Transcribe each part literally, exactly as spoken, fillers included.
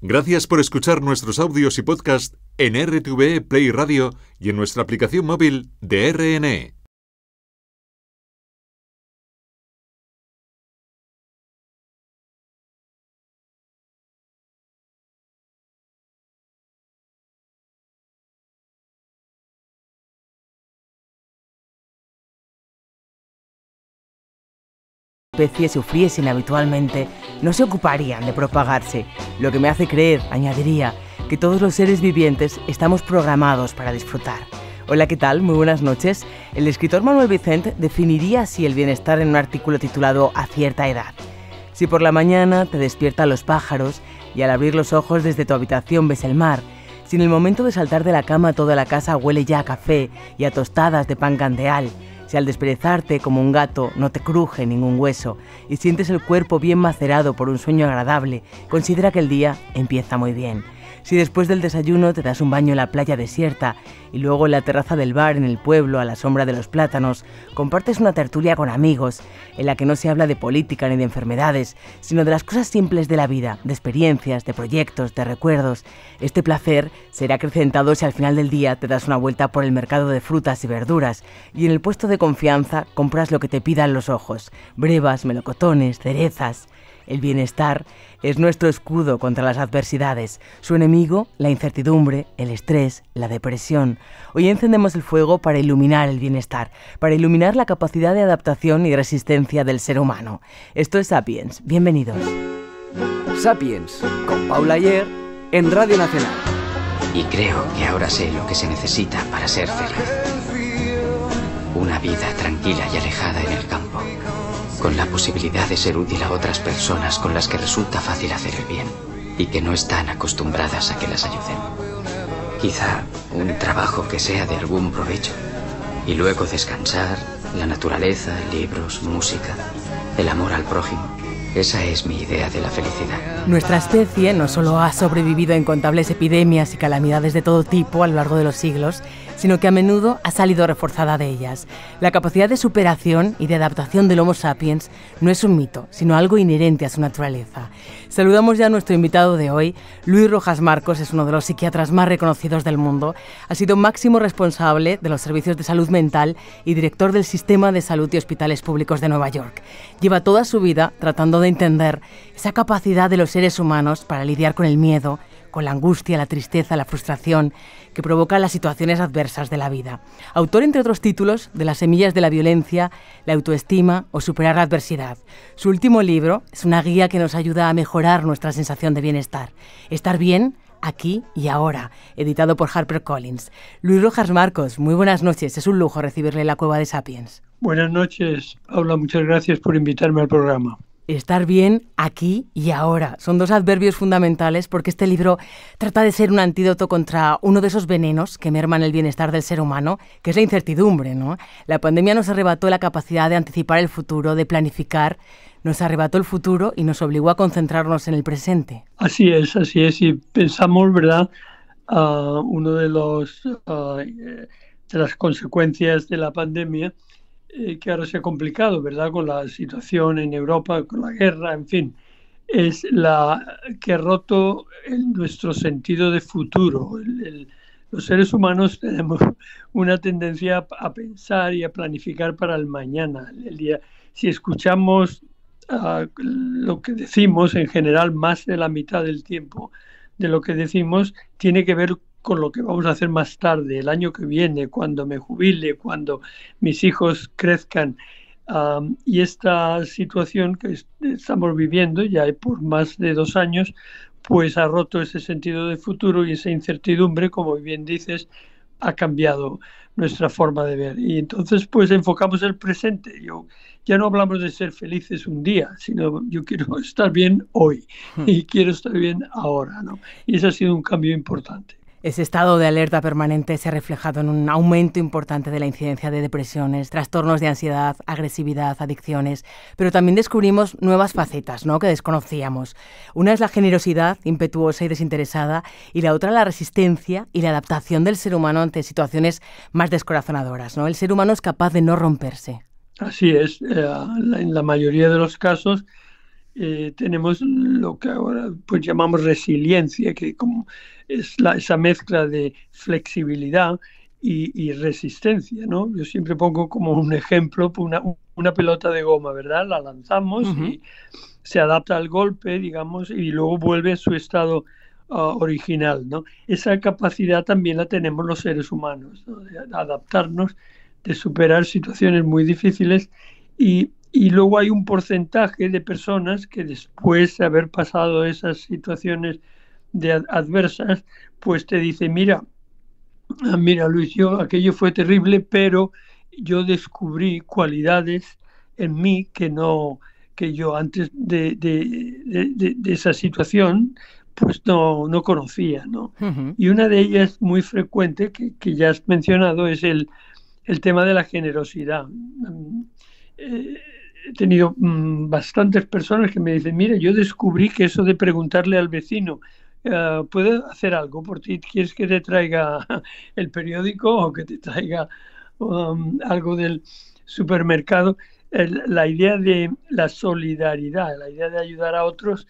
Gracias por escuchar nuestros audios y podcast en R T V E Play Radio y en nuestra aplicación móvil de R N E. Especies sufriesen habitualmente, no se ocuparían de propagarse, lo que me hace creer, añadiría, que todos los seres vivientes estamos programados para disfrutar. Hola, ¿qué tal? Muy buenas noches. El escritor Manuel Vicent definiría así el bienestar en un artículo titulado A cierta edad. Si por la mañana te despiertan los pájaros y al abrir los ojos desde tu habitación ves el mar, si en el momento de saltar de la cama toda la casa huele ya a café y a tostadas de pan candeal, si al desperezarte como un gato no te cruje ningún hueso y sientes el cuerpo bien macerado por un sueño agradable, considera que el día empieza muy bien. Si después del desayuno te das un baño en la playa desierta y luego en la terraza del bar en el pueblo a la sombra de los plátanos, compartes una tertulia con amigos en la que no se habla de política ni de enfermedades, sino de las cosas simples de la vida, de experiencias, de proyectos, de recuerdos. Este placer será acrecentado si al final del día te das una vuelta por el mercado de frutas y verduras y en el puesto de confianza compras lo que te pidan los ojos, brevas, melocotones, cerezas. El bienestar es nuestro escudo contra las adversidades, su enemigo, la incertidumbre, el estrés, la depresión. Hoy encendemos el fuego para iluminar el bienestar, para iluminar la capacidad de adaptación y resistencia del ser humano. Esto es Sapiens. Bienvenidos. Sapiens, con Paula Ayer, en Radio Nacional. Y creo que ahora sé lo que se necesita para ser feliz. Una vida tranquila y alejada en el campo, con la posibilidad de ser útil a otras personas con las que resulta fácil hacer el bien y que no están acostumbradas a que las ayuden. Quizá un trabajo que sea de algún provecho y luego descansar, la naturaleza, libros, música, el amor al prójimo. Esa es mi idea de la felicidad. Nuestra especie no solo ha sobrevivido a incontables epidemias y calamidades de todo tipo a lo largo de los siglos, sino que a menudo ha salido reforzada de ellas. La capacidad de superación y de adaptación del Homo sapiens no es un mito, sino algo inherente a su naturaleza. Saludamos ya a nuestro invitado de hoy. Luis Rojas Marcos es uno de los psiquiatras más reconocidos del mundo. Ha sido máximo responsable de los servicios de salud mental y director del Sistema de Salud y Hospitales Públicos de Nueva York. Lleva toda su vida tratando de entender esa capacidad de los seres humanos para lidiar con el miedo, con la angustia, la tristeza, la frustración que provocan las situaciones adversas de la vida. Autor, entre otros títulos, de Las semillas de la violencia, La autoestima o Superar la adversidad. Su último libro es una guía que nos ayuda a mejorar nuestra sensación de bienestar. Estar bien aquí y ahora, editado por HarperCollins. Luis Rojas Marcos, muy buenas noches. Es un lujo recibirle en la Cueva de Sapiens. Buenas noches, Paula. Muchas gracias por invitarme al programa. Estar bien aquí y ahora. Son dos adverbios fundamentales porque este libro trata de ser un antídoto contra uno de esos venenos que merman el bienestar del ser humano, que es la incertidumbre, ¿no? La pandemia nos arrebató la capacidad de anticipar el futuro, de planificar, nos arrebató el futuro y nos obligó a concentrarnos en el presente. Así es, así es. Y pensamos, ¿verdad? Uh, uno de los uh, de las consecuencias de la pandemia Eh, que ahora se ha complicado, ¿verdad?, con la situación en Europa, con la guerra, en fin, es la que ha roto el, nuestro sentido de futuro. El, el, los seres humanos tenemos una tendencia a, a pensar y a planificar para el mañana. El día, si escuchamos uh, lo que decimos, en general, más de la mitad del tiempo de lo que decimos tiene que ver con lo que vamos a hacer más tarde, el año que viene, cuando me jubile, cuando mis hijos crezcan. Um, y esta situación que est- estamos viviendo ya por más de dos años, pues ha roto ese sentido de futuro y esa incertidumbre, como bien dices, ha cambiado nuestra forma de ver. Y entonces pues enfocamos el presente. Yo, ya no hablamos de ser felices un día, sino yo quiero estar bien hoy y quiero estar bien ahora, ¿no? Y ese ha sido un cambio importante. Ese estado de alerta permanente se ha reflejado en un aumento importante de la incidencia de depresiones, trastornos de ansiedad, agresividad, adicciones, pero también descubrimos nuevas facetas, ¿no?, que desconocíamos. Una es la generosidad impetuosa y desinteresada y la otra la resistencia y la adaptación del ser humano ante situaciones más descorazonadoras, ¿no? El ser humano es capaz de no romperse. Así es, eh, en la mayoría de los casos eh, tenemos lo que ahora pues llamamos resiliencia, que como es la, esa mezcla de flexibilidad y, y resistencia, ¿no? Yo siempre pongo como un ejemplo una, una pelota de goma, ¿verdad? La lanzamos uh-huh. y se adapta al golpe, digamos, y luego vuelve a su estado uh, original, ¿no? Esa capacidad también la tenemos los seres humanos, ¿no? De adaptarnos, de superar situaciones muy difíciles y, y luego hay un porcentaje de personas que después de haber pasado esas situaciones de ad- adversas, pues te dice, mira, mira Luis, yo aquello fue terrible, pero yo descubrí cualidades en mí que no que yo antes de, de, de, de esa situación pues no, no conocía, ¿no? Uh-huh. Y una de ellas muy frecuente que, que ya has mencionado es el, el tema de la generosidad. Eh, he tenido mm, bastantes personas que me dicen, mira, yo descubrí que eso de preguntarle al vecino, Uh, ¿puedo hacer algo por ti? ¿Quieres que te traiga el periódico o que te traiga um, algo del supermercado? El, la idea de la solidaridad, la idea de ayudar a otros,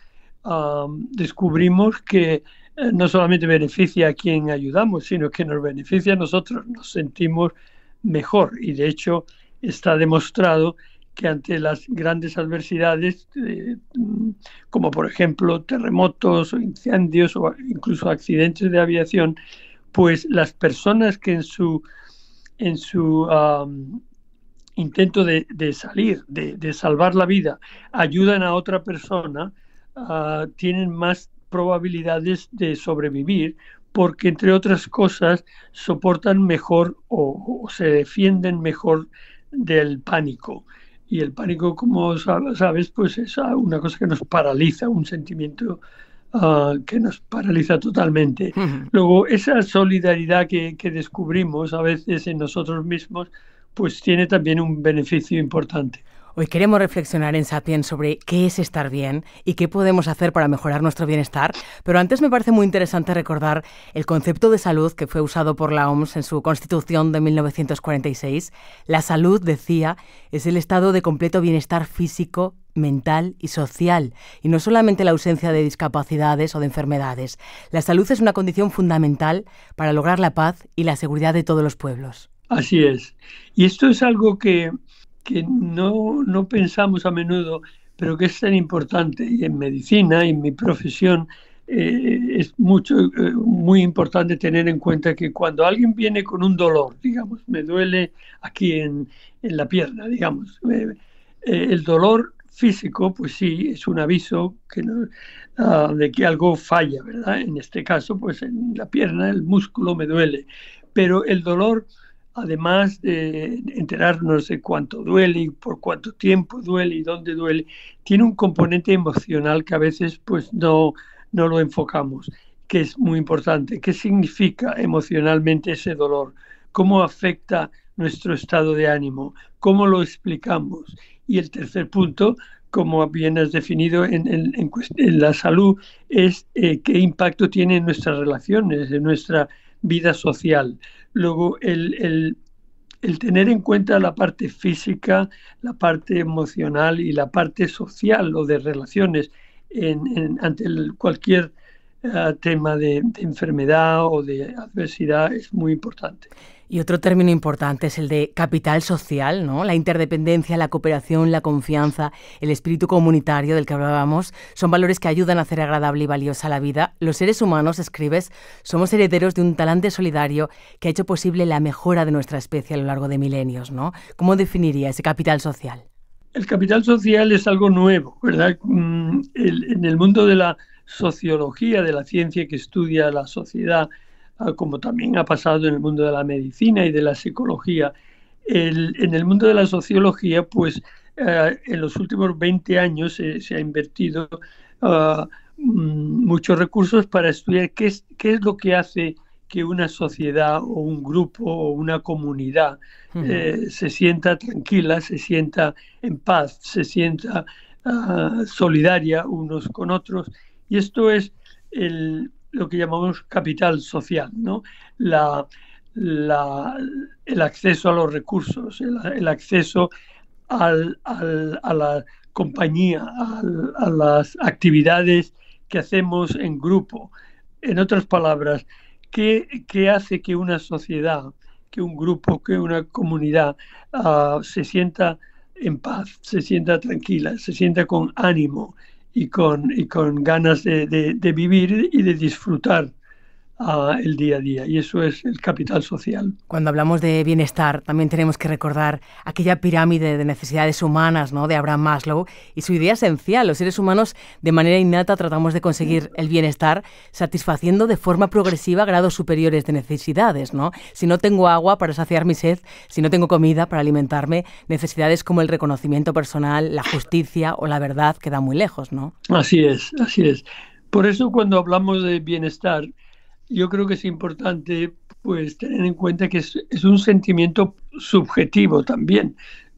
um, descubrimos que eh, no solamente beneficia a quien ayudamos, sino que nos beneficia a nosotros, nos sentimos mejor y de hecho está demostrado que ante las grandes adversidades, eh, como por ejemplo terremotos o incendios o incluso accidentes de aviación, pues las personas que en su, en su um, intento de, de salir, de, de salvar la vida, ayudan a otra persona, uh, tienen más probabilidades de sobrevivir porque, entre otras cosas, soportan mejor o, o se defienden mejor del pánico. Y el pánico, como sabes, pues es una cosa que nos paraliza, un sentimiento uh, que nos paraliza totalmente. Uh-huh. Luego, esa solidaridad que, que descubrimos a veces en nosotros mismos, pues tiene también un beneficio importante. Hoy queremos reflexionar en Sapiens sobre qué es estar bien y qué podemos hacer para mejorar nuestro bienestar, pero antes me parece muy interesante recordar el concepto de salud que fue usado por la O M S en su Constitución de mil novecientos cuarenta y seis. La salud, decía, es el estado de completo bienestar físico, mental y social, y no solamente la ausencia de discapacidades o de enfermedades. La salud es una condición fundamental para lograr la paz y la seguridad de todos los pueblos. Así es. Y esto es algo que... que no, no pensamos a menudo, pero que es tan importante. Y en medicina, en mi profesión, eh, es mucho, eh, muy importante tener en cuenta que cuando alguien viene con un dolor, digamos, me duele aquí en, en la pierna, digamos, eh, eh, el dolor físico, pues sí, es un aviso que no, uh, de que algo falla, ¿verdad? En este caso, pues en la pierna, el músculo me duele, pero el dolor, además de enterarnos de cuánto duele y por cuánto tiempo duele y dónde duele, tiene un componente emocional que a veces pues no, no lo enfocamos, que es muy importante. ¿Qué significa emocionalmente ese dolor? ¿Cómo afecta nuestro estado de ánimo? ¿Cómo lo explicamos? Y el tercer punto, como bien has definido en, en, en, en la salud, es eh, qué impacto tiene en nuestras relaciones, en nuestra vida social. Luego, el, el, el tener en cuenta la parte física, la parte emocional y la parte social o de relaciones en, en, ante el, cualquier uh, tema de, de enfermedad o de adversidad es muy importante. Y otro término importante es el de capital social, ¿no? La interdependencia, la cooperación, la confianza, el espíritu comunitario del que hablábamos, son valores que ayudan a hacer agradable y valiosa la vida. Los seres humanos, escribes, somos herederos de un talante solidario que ha hecho posible la mejora de nuestra especie a lo largo de milenios, ¿no? ¿Cómo definiría ese capital social? El capital social es algo nuevo, ¿verdad? El, en el mundo de la sociología, de la ciencia que estudia la sociedad, como también ha pasado en el mundo de la medicina y de la psicología. El, en el mundo de la sociología, pues eh, en los últimos veinte años eh, se ha invertido uh, muchos recursos para estudiar qué es, qué es lo que hace que una sociedad o un grupo o una comunidad uh-huh. eh, se sienta tranquila, se sienta en paz, se sienta uh, solidaria unos con otros. Y esto es el... lo que llamamos capital social, ¿no? La, la, el acceso a los recursos, el, el acceso al, al, a la compañía, a, a las actividades que hacemos en grupo. En otras palabras, ¿qué, qué hace que una sociedad, que un grupo, que una comunidad uh, se sienta en paz, se sienta tranquila, se sienta con ánimo y con, y con ganas de, de, de vivir y de disfrutar Uh, el día a día, y eso es el capital social. Cuando hablamos de bienestar, también tenemos que recordar aquella pirámide de necesidades humanas, ¿no?, de Abraham Maslow, y su idea esencial. Los seres humanos, de manera innata, tratamos de conseguir el bienestar satisfaciendo de forma progresiva grados superiores de necesidades, ¿no? Si no tengo agua para saciar mi sed, si no tengo comida para alimentarme, necesidades como el reconocimiento personal, la justicia o la verdad quedan muy lejos, ¿no? Así es, así es. Por eso, cuando hablamos de bienestar, yo creo que es importante, pues, tener en cuenta que es, es un sentimiento subjetivo también.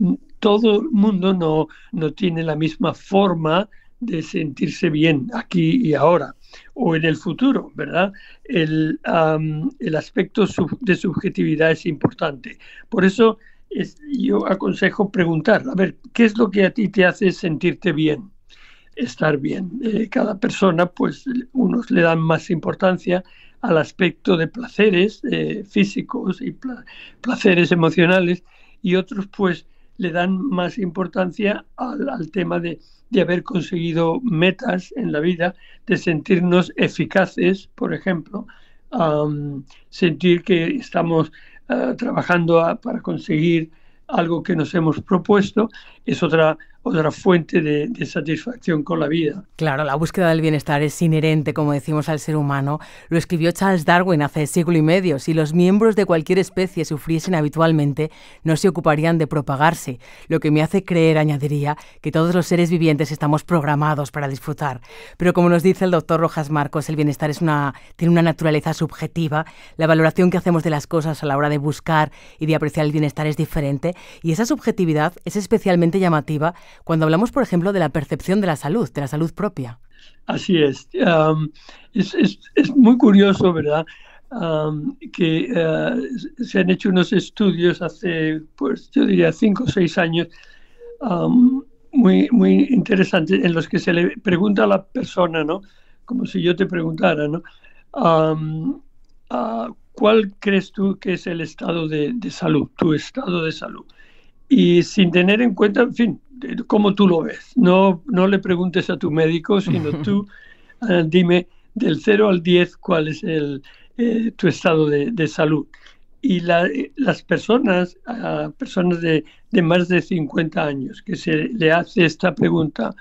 Todo el mundo no, no tiene la misma forma de sentirse bien aquí y ahora o en el futuro, ¿verdad? El, um, el aspecto sub, de subjetividad es importante. Por eso es, yo aconsejo preguntar, a ver, ¿qué es lo que a ti te hace sentirte bien? Estar bien. Eh, cada persona, pues, unos le dan más importancia al aspecto de placeres eh, físicos y pla- placeres emocionales, y otros pues le dan más importancia al, al tema de, de haber conseguido metas en la vida, de sentirnos eficaces, por ejemplo, um, sentir que estamos uh, trabajando a, para conseguir algo que nos hemos propuesto, es otra otra fuente de, de satisfacción con la vida. Claro, la búsqueda del bienestar es inherente, como decimos, al ser humano. Lo escribió Charles Darwin hace siglo y medio. Si los miembros de cualquier especie sufriesen habitualmente, no se ocuparían de propagarse. Lo que me hace creer, añadiría, que todos los seres vivientes estamos programados para disfrutar. Pero como nos dice el doctor Rojas Marcos, el bienestar es una, tiene una naturaleza subjetiva. La valoración que hacemos de las cosas a la hora de buscar y de apreciar el bienestar es diferente. Y esa subjetividad es especialmente llamativa cuando hablamos, por ejemplo, de la percepción de la salud, de la salud propia. Así es. Um, es, es, es muy curioso, ¿verdad?, um, que uh, se han hecho unos estudios hace, pues yo diría, cinco o seis años, um, muy, muy interesantes, en los que se le pregunta a la persona, ¿no?, como si yo te preguntara, ¿no?, um, uh, ¿cuál crees tú que es el estado de, de salud, tu estado de salud? Y sin tener en cuenta, en fin, cómo tú lo ves. No, no le preguntes a tu médico, sino tú uh, dime del cero al diez cuál es el, eh, tu estado de, de salud. Y la, las personas, uh, personas de, de más de cincuenta años, que se le hace esta pregunta,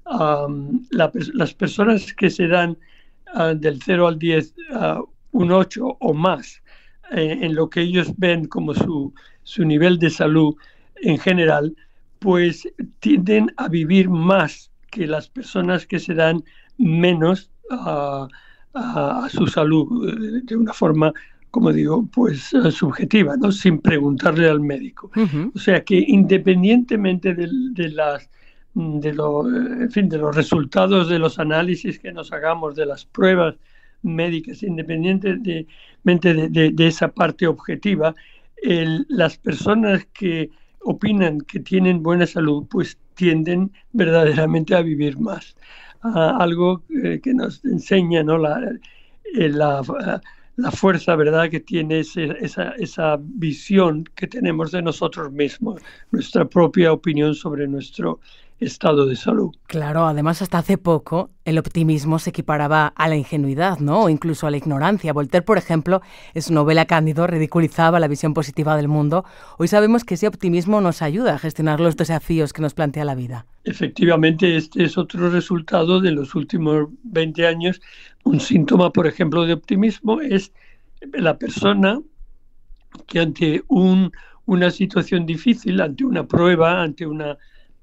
um, la, las personas que se dan uh, del cero al diez uh, un ocho o más eh, en lo que ellos ven como su, su nivel de salud en general, pues tienden a vivir más que las personas que se dan menos a, a, a su salud de una forma, como digo, pues subjetiva, ¿no?, sin preguntarle al médico. Uh-huh. O sea que independientemente de, de las de, lo, en fin, de los resultados de los análisis que nos hagamos, de las pruebas médicas, independientemente de, de, de, de esa parte objetiva, el, las personas que opinan que tienen buena salud, pues tienden verdaderamente a vivir más. Uh, algo eh, que nos enseña, ¿no?, la, eh, la, uh, la fuerza, ¿verdad?, que tiene ese, esa, esa visión que tenemos de nosotros mismos, nuestra propia opinión sobre nuestro estado de salud. Claro, además hasta hace poco el optimismo se equiparaba a la ingenuidad, ¿no?, o incluso a la ignorancia. Voltaire, por ejemplo, en su novela Cándido ridiculizaba la visión positiva del mundo. Hoy sabemos que ese optimismo nos ayuda a gestionar los desafíos que nos plantea la vida. Efectivamente, este es otro resultado de los últimos veinte años. Un síntoma, por ejemplo, de optimismo es la persona que ante un, una situación difícil, ante una prueba, ante una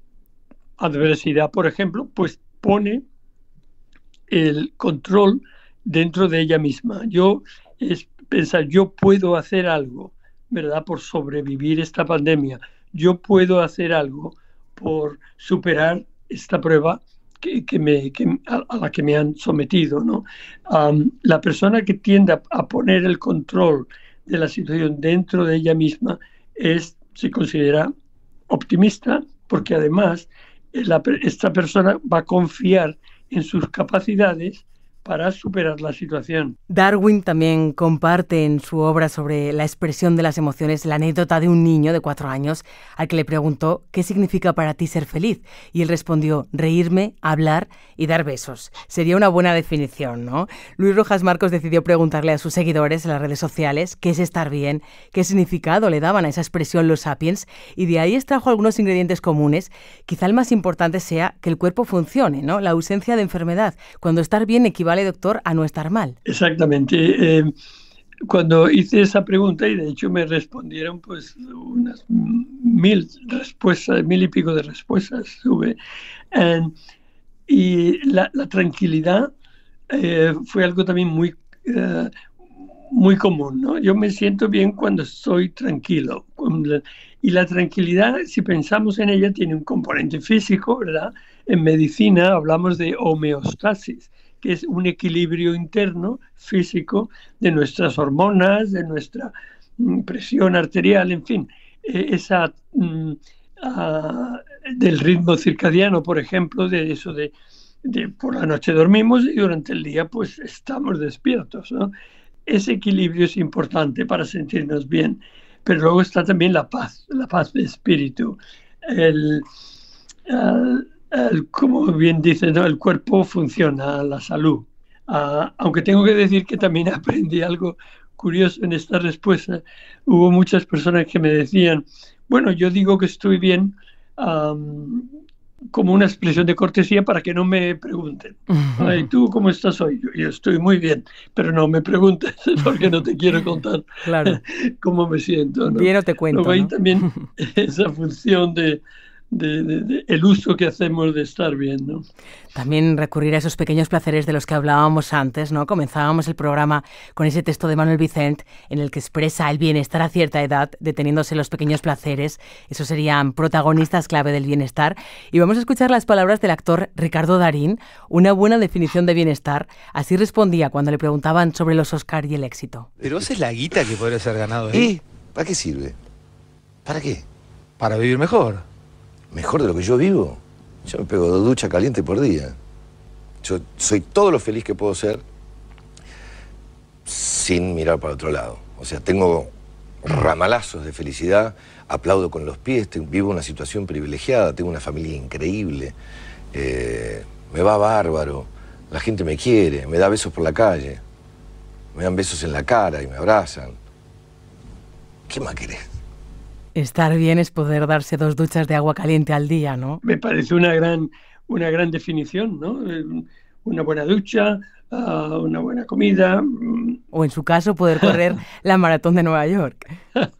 adversidad, por ejemplo, pues pone el control dentro de ella misma. Yo es pensar, yo puedo hacer algo, ¿verdad?, por sobrevivir esta pandemia. Yo puedo hacer algo por superar esta prueba que, que me, que, a, a la que me han sometido, ¿no? Um, la persona que tiende a, a poner el control de la situación dentro de ella misma es, se considera optimista, porque además la, esta persona va a confiar en sus capacidades para superar la situación. Darwin también comparte en su obra sobre la expresión de las emociones la anécdota de un niño de cuatro años al que le preguntó ¿qué significa para ti ser feliz? Y él respondió reírme, hablar y dar besos. Sería una buena definición, ¿no? Luis Rojas Marcos decidió preguntarle a sus seguidores en las redes sociales qué es estar bien, qué significado le daban a esa expresión los sapiens, y de ahí extrajo algunos ingredientes comunes. Quizá el más importante sea que el cuerpo funcione, ¿no? La ausencia de enfermedad. Cuando estar bien equivale, doctor, a no estar mal. Exactamente. Eh, cuando hice esa pregunta, y de hecho me respondieron pues unas mil respuestas, mil y pico de respuestas tuve, eh, y la, la tranquilidad eh, fue algo también muy, eh, muy común, ¿no? Yo me siento bien cuando estoy tranquilo. Y la tranquilidad, si pensamos en ella, tiene un componente físico, ¿verdad? En medicina hablamos de homeostasis, que es un equilibrio interno físico de nuestras hormonas, de nuestra mm, presión arterial, en fin, eh, esa mm, uh, del ritmo circadiano, por ejemplo, de eso de, de por la noche dormimos y durante el día pues estamos despiertos, ¿no? Ese equilibrio es importante para sentirnos bien, pero luego está también la paz, la paz de espíritu, el uh, El, como bien dice, ¿no? El cuerpo funciona, la salud. Uh, aunque tengo que decir que también aprendí algo curioso en esta respuesta. Hubo muchas personas que me decían, bueno, yo digo que estoy bien um, como una expresión de cortesía para que no me pregunten. Uh-huh. Ay, ¿tú cómo estás hoy? Yo, yo estoy muy bien, pero no me preguntes porque no te quiero contar claro. cómo me siento, ¿no? Bien o te cuento, Luego hay ¿no? también esa función de De, de, de el uso que hacemos de estar bien, ¿no? También recurrir a esos pequeños placeres de los que hablábamos antes, ¿no? Comenzábamos el programa con ese texto de Manuel Vicent en el que expresa el bienestar a cierta edad, deteniéndose los pequeños placeres. Esos serían protagonistas clave del bienestar. Y vamos a escuchar las palabras del actor Ricardo Darín, una buena definición de bienestar. Así respondía cuando le preguntaban sobre los Oscar y el éxito. Pero esa es la guita que podría ser ganado ahí. ¿Y? ¿Para qué sirve? ¿Para qué? Para vivir mejor. ¿Mejor de lo que yo vivo? Yo me pego dos duchas calientes por día. Yo soy todo lo feliz que puedo ser sin mirar para otro lado. O sea, tengo ramalazos de felicidad, aplaudo con los pies, te, vivo una situación privilegiada, tengo una familia increíble, eh, me va bárbaro, la gente me quiere, me da besos por la calle, me dan besos en la cara y me abrazan. ¿Qué más querés? Estar bien es poder darse dos duchas de agua caliente al día, ¿no? Me parece una gran, una gran definición, ¿no? Una buena ducha, uh, una buena comida. O en su caso, poder correr la maratón de Nueva York.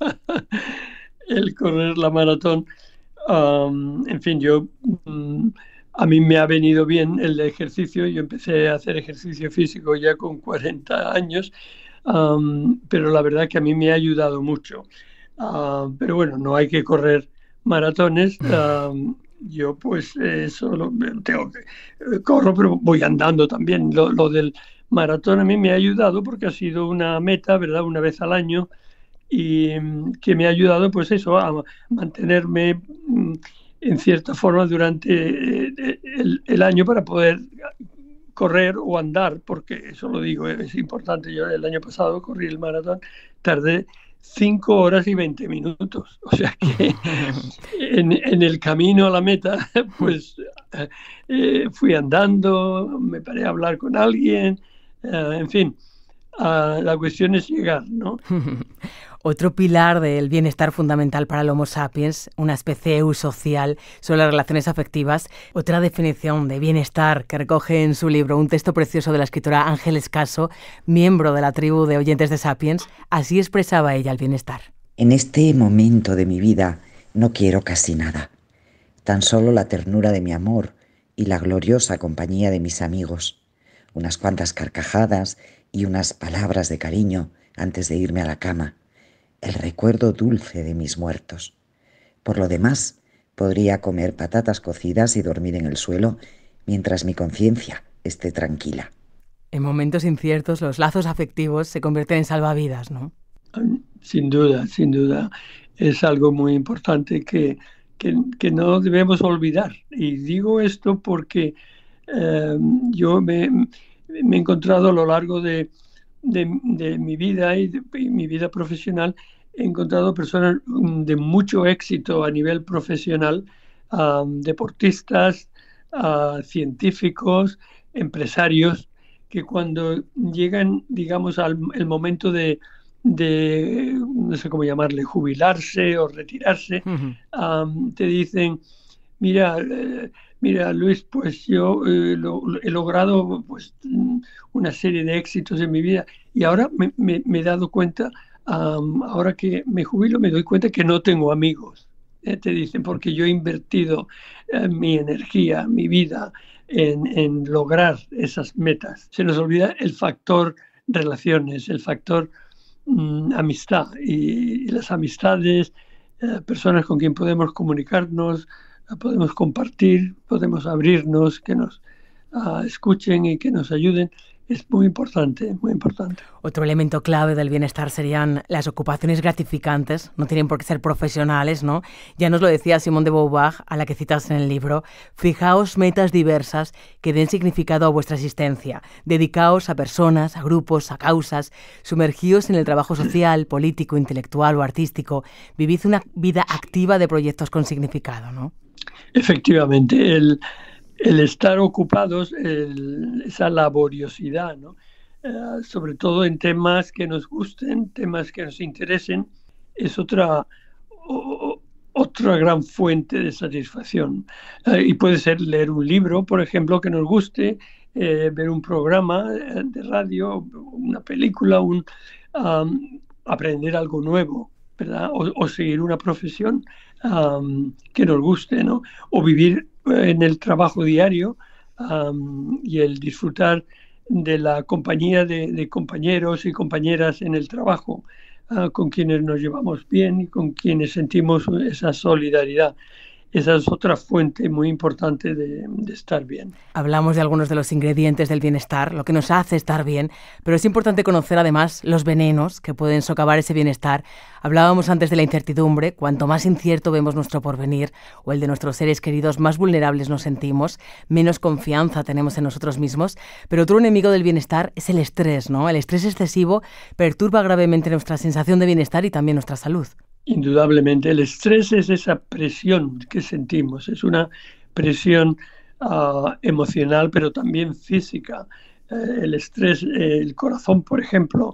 El correr la maratón. Um, en fin, yo um, a mí me ha venido bien el ejercicio. Yo empecé a hacer ejercicio físico ya con cuarenta años, um, pero la verdad que a mí me ha ayudado mucho. Uh, pero bueno, no hay que correr maratones. Uh, yo pues eso lo, tengo que eh, corro, pero voy andando también. Lo, lo del maratón a mí me ha ayudado porque ha sido una meta, ¿verdad? Una vez al año, y que me ha ayudado pues eso, a mantenerme en cierta forma durante el, el año para poder correr o andar, porque eso lo digo, es importante. Yo el año pasado corrí el maratón, tardé cinco horas y veinte minutos. O sea que en, en el camino a la meta, pues eh, fui andando, me paré a hablar con alguien, eh, en fin, uh, la cuestión es llegar, ¿no? Otro pilar del bienestar fundamental para el Homo sapiens, una especie eusocial, son las relaciones afectivas. Otra definición de bienestar que recoge en su libro un texto precioso de la escritora Ángeles Caso, miembro de la tribu de oyentes de Sapiens. Así expresaba ella el bienestar. En este momento de mi vida no quiero casi nada, tan solo la ternura de mi amor y la gloriosa compañía de mis amigos, unas cuantas carcajadas y unas palabras de cariño antes de irme a la cama, el recuerdo dulce de mis muertos. Por lo demás, podría comer patatas cocidas y dormir en el suelo mientras mi conciencia esté tranquila. En momentos inciertos, los lazos afectivos se convierten en salvavidas, ¿no? Sin duda, sin duda. Es algo muy importante que, que, que no debemos olvidar. Y digo esto porque eh, yo me, me he encontrado a lo largo de, de, de mi vida y de y mi vida profesional, he encontrado personas de mucho éxito a nivel profesional, um, deportistas, uh, científicos, empresarios, que cuando llegan, digamos, al el momento de, de, no sé cómo llamarle, jubilarse o retirarse, uh-huh. um, te dicen, mira, eh, mira Luis, pues yo eh, lo, he logrado pues, una serie de éxitos en mi vida y ahora me, me, me he dado cuenta, um, ahora que me jubilo, me doy cuenta que no tengo amigos. Eh, te dicen, porque yo he invertido eh, mi energía, mi vida en, en lograr esas metas. Se nos olvida el factor relaciones, el factor mm, amistad y, y las amistades, eh, personas con quien podemos comunicarnos, podemos compartir, podemos abrirnos, que nos uh, escuchen y que nos ayuden. Es muy importante, muy importante. Otro elemento clave del bienestar serían las ocupaciones gratificantes. No tienen por qué ser profesionales, ¿no? Ya nos lo decía Simone de Beauvoir, a la que citas en el libro. Fijaos metas diversas que den significado a vuestra existencia. Dedicaos a personas, a grupos, a causas. Sumergíos en el trabajo social, político, intelectual o artístico. Vivid una vida activa de proyectos con significado, ¿no? Efectivamente, el... El estar ocupados, el, esa laboriosidad, ¿no? Uh, sobre todo en temas que nos gusten, temas que nos interesen, es otra, o, otra gran fuente de satisfacción. Uh, y puede ser leer un libro, por ejemplo, que nos guste, eh, ver un programa de radio, una película, un, um, aprender algo nuevo, ¿verdad? O, o seguir una profesión um, que nos guste, ¿no? O vivir en el trabajo diario um, y el disfrutar de la compañía de, de compañeros y compañeras en el trabajo, uh, con quienes nos llevamos bien y con quienes sentimos esa solidaridad. Esa es otra fuente muy importante de, de estar bien. Hablamos de algunos de los ingredientes del bienestar, lo que nos hace estar bien, pero es importante conocer además los venenos que pueden socavar ese bienestar. Hablábamos antes de la incertidumbre. Cuanto más incierto vemos nuestro porvenir o el de nuestros seres queridos, más vulnerables nos sentimos, menos confianza tenemos en nosotros mismos. Pero otro enemigo del bienestar es el estrés, ¿no? El estrés excesivo perturba gravemente nuestra sensación de bienestar y también nuestra salud. Indudablemente, el estrés es esa presión que sentimos, es una presión uh, emocional, pero también física. Uh, el estrés, eh, el corazón, por ejemplo,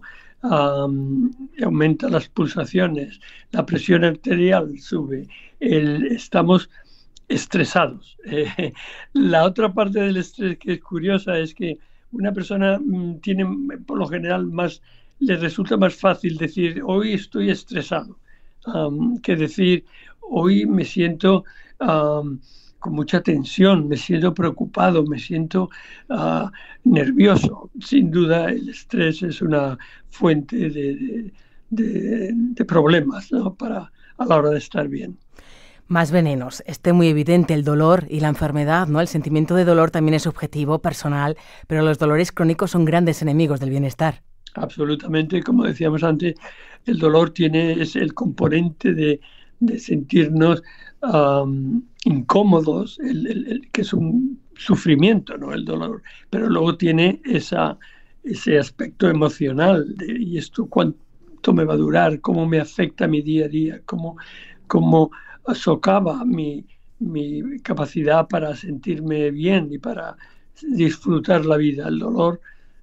um, aumenta las pulsaciones, la presión arterial sube, el, estamos estresados. Eh, la otra parte del estrés que es curiosa es que una persona mm, tiene, por lo general, más, le resulta más fácil decir, hoy estoy estresado. Um, que decir, hoy me siento um, con mucha tensión, me siento preocupado, me siento uh, nervioso. Sin duda, el estrés es una fuente de, de, de, de problemas, ¿no? Para, a la hora de estar bien. Más venenos. Esté muy evidente el dolor y la enfermedad, ¿no? El sentimiento de dolor también es subjetivo, personal, pero los dolores crónicos son grandes enemigos del bienestar. Absolutamente, como decíamos antes, el dolor tiene es el componente de, de sentirnos um, incómodos, el, el, el, que es un sufrimiento, ¿no? El dolor, pero luego tiene esa, ese aspecto emocional de, y esto cuánto me va a durar, cómo me afecta mi día a día, cómo, cómo socava mi, mi capacidad para sentirme bien y para disfrutar la vida. El dolor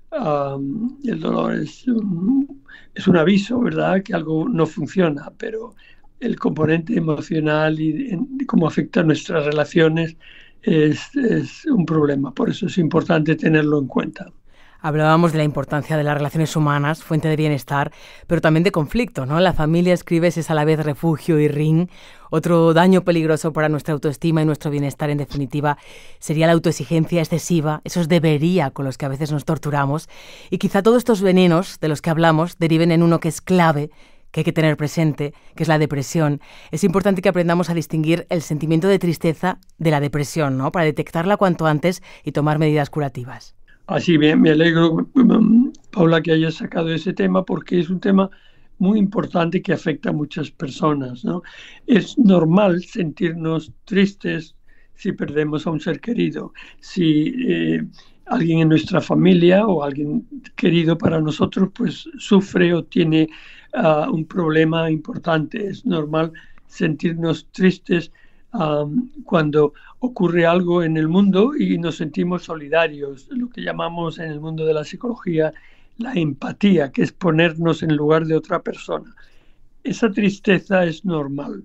Um, el dolor es un, es un aviso, ¿verdad?, que algo no funciona, pero el componente emocional y en, cómo afecta nuestras relaciones es, es un problema. Por eso es importante tenerlo en cuenta. Hablábamos de la importancia de las relaciones humanas, fuente de bienestar, pero también de conflicto, ¿no? La familia, escribes, es a la vez refugio y ring. Otro daño peligroso para nuestra autoestima y nuestro bienestar, en definitiva, sería la autoexigencia excesiva, esos debería con los que a veces nos torturamos. Y quizá todos estos venenos de los que hablamos deriven en uno que es clave, que hay que tener presente, que es la depresión. Es importante que aprendamos a distinguir el sentimiento de tristeza de la depresión, ¿no? Para detectarla cuanto antes y tomar medidas curativas. Así bien, me alegro, Paula, que hayas sacado ese tema porque es un tema muy importante que afecta a muchas personas, ¿no? Es normal sentirnos tristes si perdemos a un ser querido, si eh, alguien en nuestra familia o alguien querido para nosotros pues sufre o tiene uh, un problema importante. Es normal sentirnos tristes um, cuando ocurre algo en el mundo y nos sentimos solidarios, lo que llamamos en el mundo de la psicología la empatía, que es ponernos en lugar de otra persona. Esa tristeza es normal.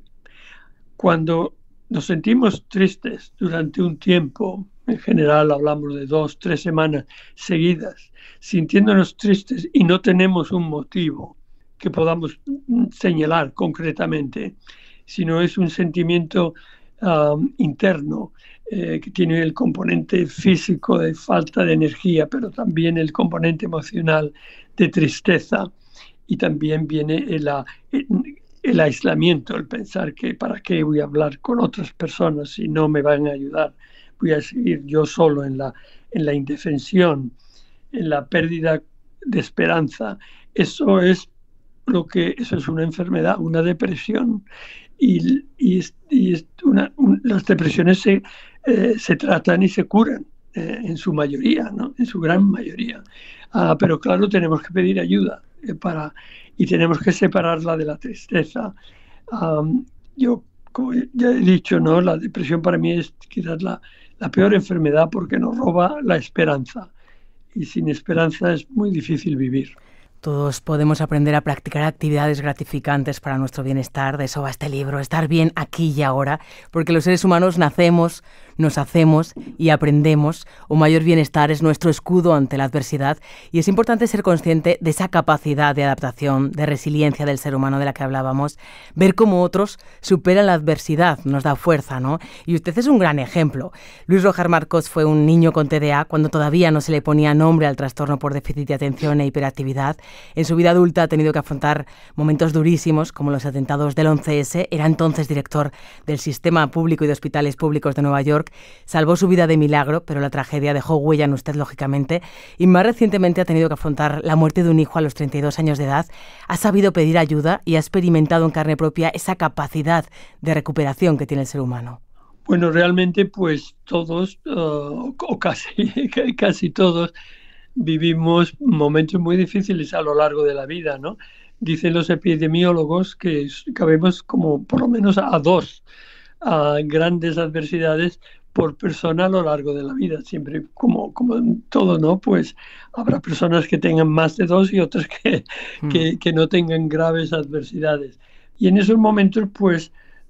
Cuando nos sentimos tristes durante un tiempo, en general hablamos de dos, tres semanas seguidas, sintiéndonos tristes y no tenemos un motivo que podamos señalar concretamente, sino es un sentimiento um, interno eh, que tiene el componente físico de falta de energía, pero también el componente emocional de tristeza, y también viene el, el, el aislamiento, el pensar que para qué voy a hablar con otras personas si no me van a ayudar, voy a seguir yo solo en la, en la indefensión, en la pérdida de esperanza. Eso es lo que eso es una enfermedad, una depresión, y, y, y una, un, las depresiones se, eh, se tratan y se curan eh, en su mayoría, ¿no? En su gran mayoría. Ah, pero claro, tenemos que pedir ayuda eh, para, y tenemos que separarla de la tristeza. Um, yo, como ya he dicho, ¿no? La depresión para mí es quizás la, la peor enfermedad porque nos roba la esperanza, y sin esperanza es muy difícil vivir. Todos podemos aprender a practicar actividades gratificantes para nuestro bienestar. De eso va este libro, estar bien aquí y ahora, porque los seres humanos nacemos, nos hacemos y aprendemos. Un mayor bienestar es nuestro escudo ante la adversidad, y es importante ser consciente de esa capacidad de adaptación, de resiliencia del ser humano de la que hablábamos. Ver cómo otros superan la adversidad nos da fuerza, ¿no? Y usted es un gran ejemplo. Luis Rojar Marcos fue un niño con T D A cuando todavía no se le ponía nombre al trastorno por déficit de atención e hiperactividad. En su vida adulta ha tenido que afrontar momentos durísimos, como los atentados del once ese. Era entonces director del Sistema Público y de Hospitales Públicos de Nueva York. Salvó su vida de milagro, pero la tragedia dejó huella en usted, lógicamente. Y más recientemente ha tenido que afrontar la muerte de un hijo a los treinta y dos años de edad. Ha sabido pedir ayuda y ha experimentado en carne propia esa capacidad de recuperación que tiene el ser humano. Bueno, realmente pues todos, uh, o casi, casi todos, vivimos momentos muy difíciles a lo largo de la vida, ¿no? Dicen los epidemiólogos que cabemos como por lo menos a dos a grandes adversidades por persona a lo largo de la vida. Siempre, como, como en todo, ¿no? Pues habrá personas que tengan más de dos y otras que, mm. que, que no tengan graves adversidades. Y en esos momentos, pues,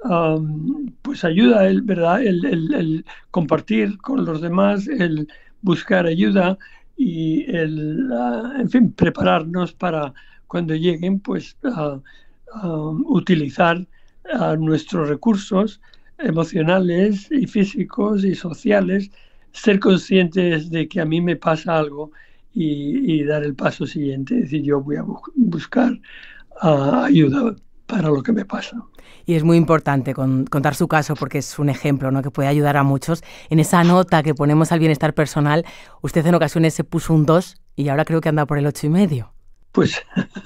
um, pues ayuda, el, ¿verdad? El, el, el compartir con los demás, el buscar ayuda, y el, uh, en fin, prepararnos para cuando lleguen, pues uh, uh, utilizar uh, nuestros recursos emocionales y físicos y sociales, ser conscientes de que a mí me pasa algo y, y dar el paso siguiente, es decir, yo voy a bu- buscar uh, ayuda para lo que me pasa. Y es muy importante con, contar su caso porque es un ejemplo, ¿no?, que puede ayudar a muchos. En esa nota que ponemos al bienestar personal, usted en ocasiones se puso un dos y ahora creo que anda por el ocho y medio. Pues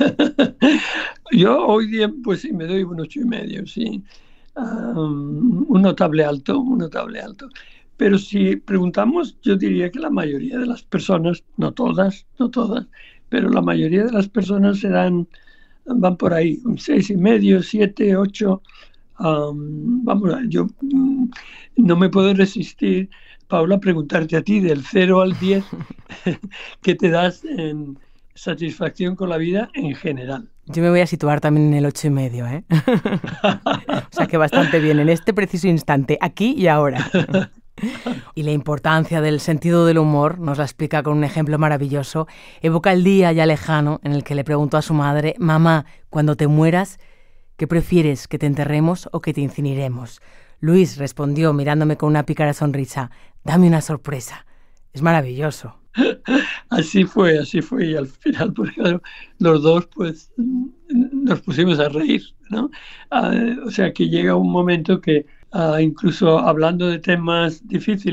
yo hoy día pues sí me doy un ocho y medio, sí. Um, un notable alto, un notable alto. Pero si preguntamos, yo diría que la mayoría de las personas, no todas, no todas, pero la mayoría de las personas se dan, van por ahí, un seis y medio, siete, ocho. Um, vamos, yo um, no me puedo resistir, Paula, a preguntarte a ti del cero al diez, ¿qué te das en satisfacción con la vida en general? Yo me voy a situar también en el ocho y medio, ¿eh? O sea que bastante bien, en este preciso instante, aquí y ahora. Y la importancia del sentido del humor nos la explica con un ejemplo maravilloso. Evoca el día ya lejano en el que le preguntó a su madre: mamá, cuando te mueras, ¿qué prefieres, que te enterremos o que te incineremos? Luis respondió mirándome con una pícara sonrisa: dame una sorpresa. Es maravilloso. Así fue, así fue, y al final, pues claro, los dos pues nos pusimos a reír, ¿no? Uh, o sea que llega un momento que uh, incluso hablando de temas difíciles,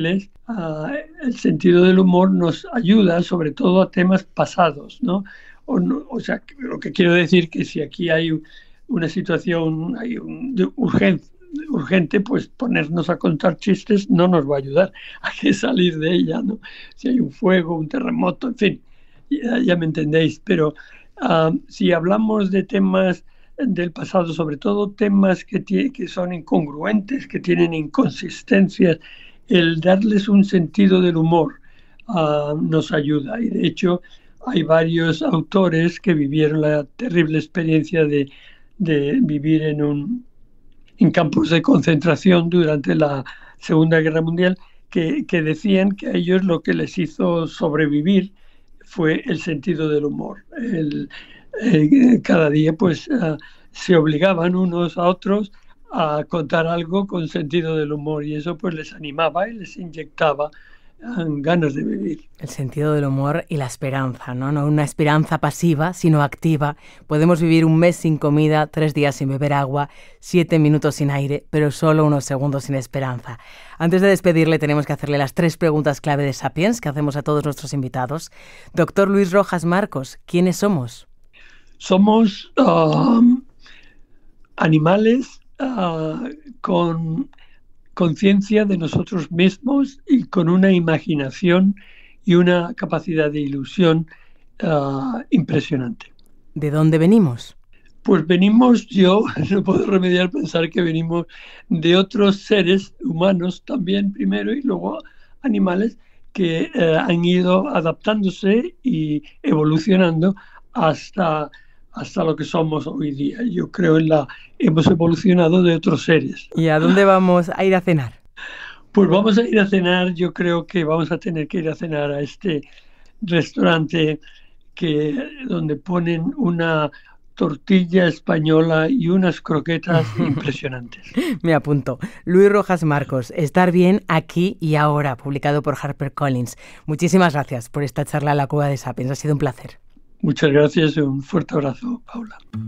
uh, el sentido del humor nos ayuda sobre todo a temas pasados, ¿no? O, no, o sea, lo que quiero decir que si aquí hay una situación hay un, de urgencia, urgente, pues ponernos a contar chistes no nos va a ayudar, hay que salir de ella, ¿no? Si hay un fuego, un terremoto, en fin, ya, ya me entendéis, pero uh, si hablamos de temas del pasado, sobre todo temas que, t- que son incongruentes, que tienen inconsistencias, el darles un sentido del humor uh, nos ayuda. Y de hecho hay varios autores que vivieron la terrible experiencia de, de vivir en, un, en campos de concentración durante la Segunda Guerra Mundial, que, que decían que a ellos lo que les hizo sobrevivir fue el sentido del humor. El, Eh, cada día pues uh, se obligaban unos a otros a contar algo con sentido del humor y eso pues les animaba y les inyectaba uh, ganas de vivir. El sentido del humor y la esperanza, ¿no? No una esperanza pasiva, sino activa. Podemos vivir un mes sin comida, tres días sin beber agua, siete minutos sin aire, pero solo unos segundos sin esperanza. Antes de despedirle tenemos que hacerle las tres preguntas clave de Sapiens que hacemos a todos nuestros invitados. Doctor Luis Rojas Marcos, ¿quiénes somos? Somos uh, animales uh, con conciencia de nosotros mismos y con una imaginación y una capacidad de ilusión uh, impresionante. ¿De dónde venimos? Pues venimos, yo no puedo remediar pensar que venimos de otros seres humanos también primero y luego animales que uh, han ido adaptándose y evolucionando hasta... hasta lo que somos hoy día. Yo creo en la hemos evolucionado de otros seres. ¿Y a dónde vamos a ir a cenar? Pues vamos a ir a cenar, yo creo que vamos a tener que ir a cenar a este restaurante que donde ponen una tortilla española y unas croquetas impresionantes. Me apunto. Luis Rojas Marcos, Estar bien aquí y ahora, publicado por HarperCollins. Muchísimas gracias por esta charla a la Cueva de Sapiens. Ha sido un placer. Muchas gracias y un fuerte abrazo, Paula.